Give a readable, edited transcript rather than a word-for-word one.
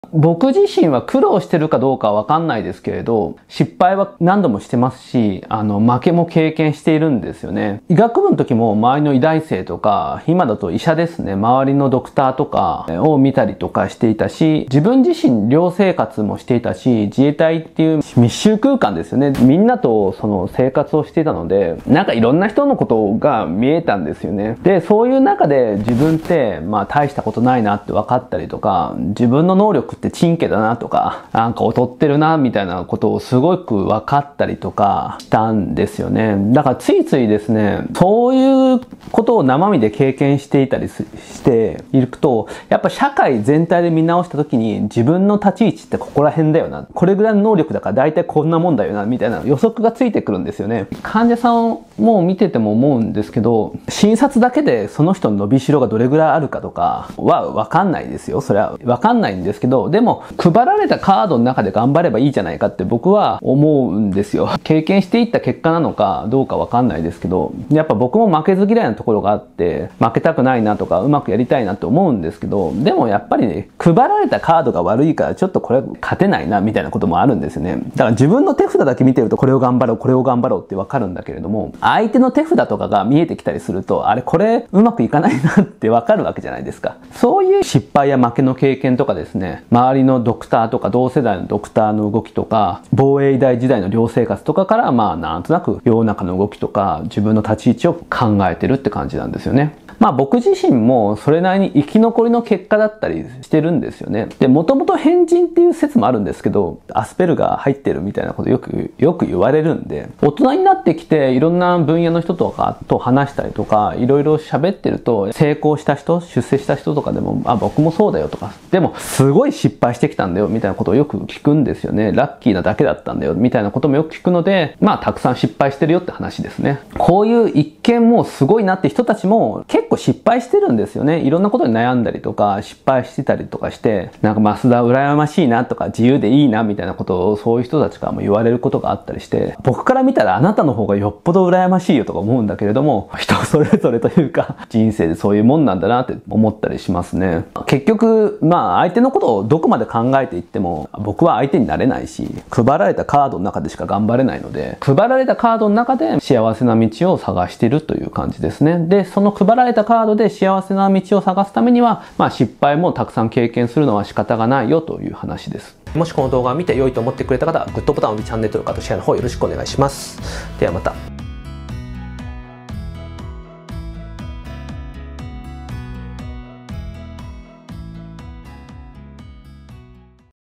僕自身は苦労してるかどうかはわかんないですけれど、失敗は何度もしてますし、負けも経験しているんですよね。医学部の時も周りの医大生とか、今だと医者ですね、周りのドクターとかを見たりとかしていたし、自分自身寮生活もしていたし、自衛隊っていう密集空間ですよね。みんなとその生活をしていたので、なんかいろんな人のことが見えたんですよね。で、そういう中で自分って大したことないなって分かったりとか、自分の能力ってチンケだなとか、なんか劣ってるなみたいなことをすごく分かったりとかしたんですよね。だからついついですね、そういうことを生身で経験していたりしていくと、やっぱ社会全体で見直した時に自分の立ち位置ってここら辺だよな。これぐらいの能力だから大体こんなもんだよなみたいな予測がついてくるんですよね。患者さんも見てても思うんですけど、診察だけでその人の伸びしろがどれぐらいあるかとかは分かんないですよ。それは分かんないんですけど、でも配られたカードの中で頑張ればいいじゃないかって僕は思うんですよ。経験していった結果なのかどうか分かんないですけど、やっぱ僕も負けず嫌いなところがあって、負けたくないなとかうまくやりたいなって思うんですけど、でもやっぱりね、配られたカードが悪いからちょっとこれ勝てないなみたいなこともあるんですよね。だから自分の手札だけ見てるとこれを頑張ろう、これを頑張ろうって分かるんだけれども、相手の手札とかが見えてきたりすると、あれこれうまくいかないなって分かるわけじゃないですか。そういう失敗や負けの経験とかですね、周りのドクターとか同世代のドクターの動きとか、防衛医大時代の寮生活とかからなんとなく世の中の動きとか自分の立ち位置を考えてるって感じなんですよね。僕自身もそれなりに生き残りの結果だったりしてるんですよね。で、もともと変人っていう説もあるんですけど、アスペルガー入ってるみたいなことよく言われるんで、大人になってきていろんな分野の人とかと話したりとか、いろいろ喋ってると、成功した人、出世した人とかでも、僕もそうだよとか、でもすごい失敗してきたんだよみたいなことをよく聞くんですよね。ラッキーなだけだったんだよみたいなこともよく聞くので、たくさん失敗してるよって話ですね。こういう一見もうすごいなって人たちも結構失敗してるんですよね。いろんなことに悩んだりとか失敗してたりとかして、なんか増田羨ましいなとか自由でいいなみたいなことをそういう人たちからも言われることがあったりして、僕から見たらあなたの方がよっぽど羨ましいよとか思うんだけれども、人それぞれというか人生でそういうもんなんだなって思ったりしますね。結局相手のことをどこまで考えていっても僕は相手になれないし、配られたカードの中でしか頑張れないので、配られたカードの中で幸せな道を探しているという感じですね。で、その配られたカードで幸せな道を探すためには、失敗もたくさん経験するのは仕方がないよという話です。もしこの動画を見て良いと思ってくれた方はグッドボタンをチャンネル登録、シェアの方よろしくお願いします。ではまた。